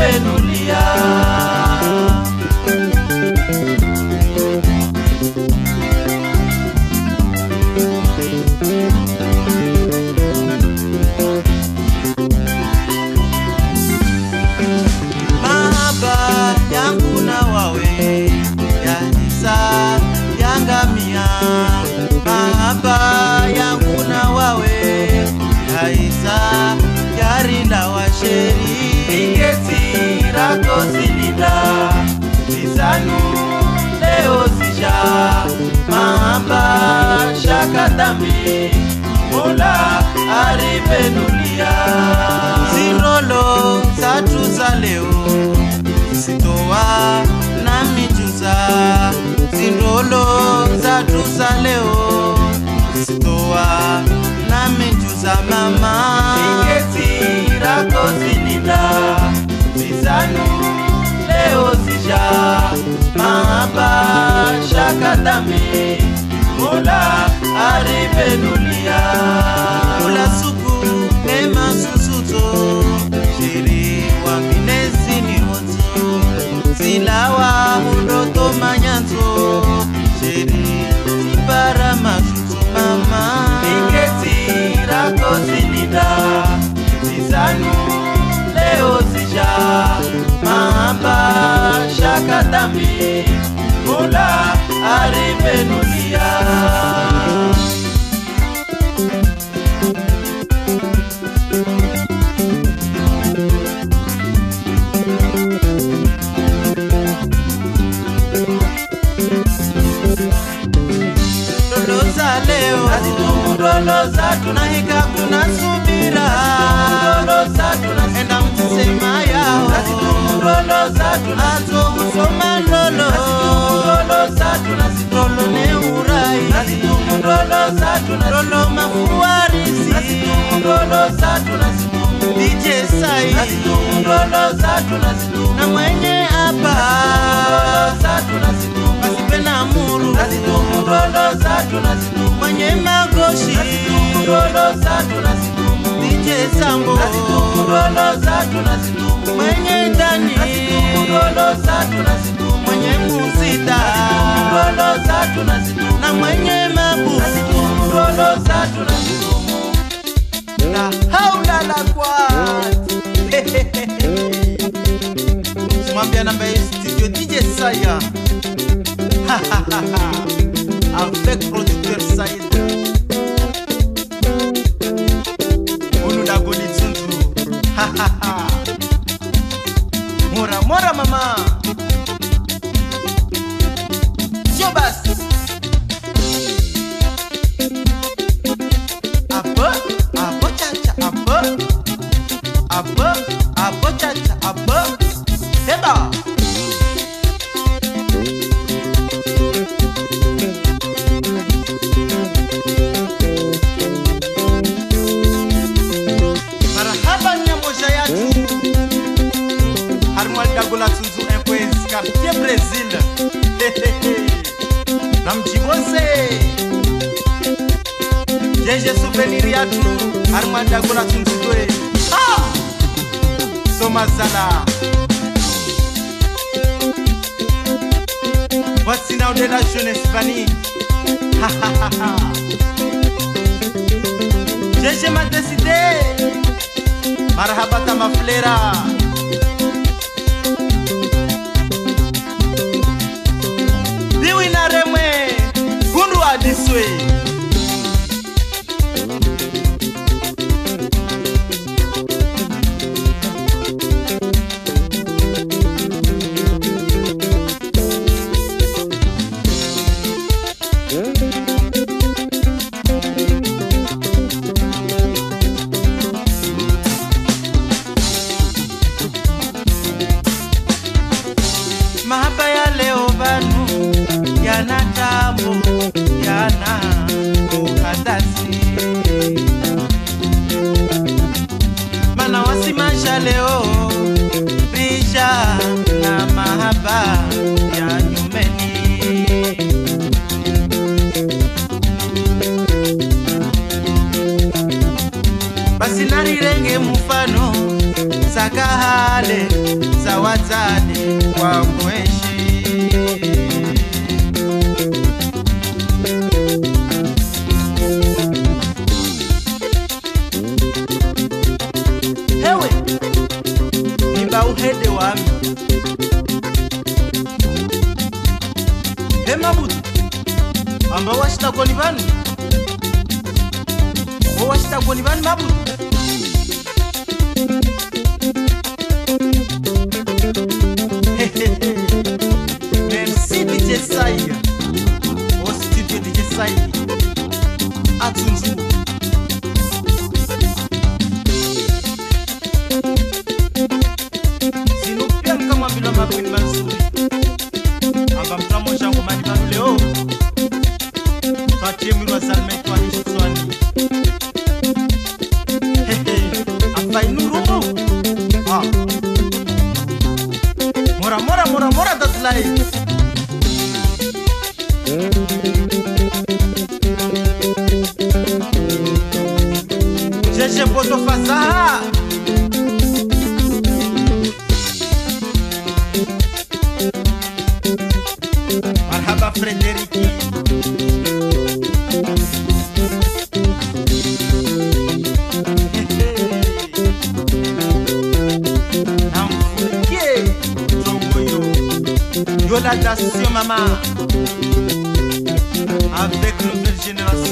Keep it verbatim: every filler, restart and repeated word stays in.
aripenulia. Mahaba yangu na wawe yanisa yangamia. Mahaba yangu na wawe yaisa yarinda washeri. Ingeti rako zilinda zizanu leo zisha. Mahaba shakadami Mola aripenulia. Zinrolo zatu za leo sitoa na mijuza. Zinrolo zatu za leo sitoa na mijuza mama. Ingeti rako zilinda zizanu leo zisha. Mahaba shakadami Mola aripenulia. Mola suku ema susuto shiri wa minesi ni hoto. Silawa undoto manyanto shiri sibara mashuto mama. Ingeti rako zilinda zizanu leo zisha. Mahaba shakadami Mola aripenulia. Loloza leo nazitumu loloza tunahika kuna subira. Loloza tunaenda mtisema yao. Nazitumu loloza tunazo usoma lolo. Loloza tunazitolo ne urai. Nazitumu loloza tunazitolo mafuarisi. Nazitumu loloza tunazitumu D J Sai. Nazitumu loloza tunazitumu na mwenye hapa. Loloza tunazitumu asipena muru. Nazitumu loloza tunazitumu mwenye magoshi. Nazitumu loloza tunazitumu D J Sambo. Nazitumu loloza tunazitumu mwenye ndani. Nazitumu loloza tunazitumu mwenye muzita. Nazitumu loloza tunazitumu na mwenye mabu. Nazitumu loloza tunazitumu na haula la kwat. Mwambia namba ya studio D J Saya. Avec producteur Saïd Unu da goli tsundu. Mora mora mama Jobas Abo abo chacha abo Abo abo chacha abo Eba Dagola Tunzu Enquez, quartier Brésil. Namjibose Jeje souvenir yatu Armand Dagola Tunzu doe. Ah! Somazala Voici now de la jeunesse vanille. Ha ha ha ha. Jeje m'a décidé. Marhabata ma flera. This way. Mahaba ya leo banu yana tamu yana ukandasi. Mana wasimasha leo pisha na mahaba ya nyumeni. Basi narirenge mfano sakahale zawadzane wangweshi. Hewe nimba uhede wami hema butu amba washitagoni vanu o washitagoni vanu mabutu. Merci D J Sai au studio D J Sai à Tsunzu. Sinupia kama bila mabweni mazuri amba mtamo shangu mani banu leo fatie mirwa salme kwa nishitswani afai nurumo ah mora mora mora mora tatlai jeje poto fasaha marhaba Frederiki Yo la nation maman avec nouvelle génération.